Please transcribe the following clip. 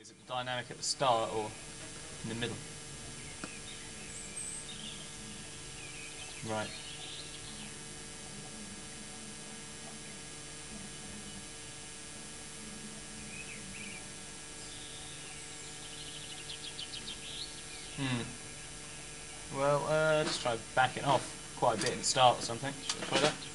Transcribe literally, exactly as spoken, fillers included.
Is it the dynamic at the start or in the middle? Right. Hmm. Well, uh, let's try backing off quite a bit at the start or something. Should I try that?